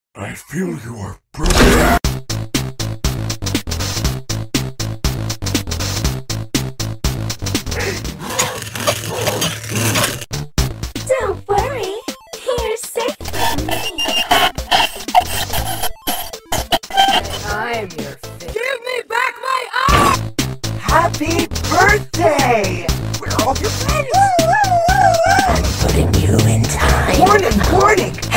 I feel you are broken. Don't worry, you're safe with me. I'm your fix. Give me back my eye! Happy birthday! Where are all your friends? I'm putting you in time. Warning, warning!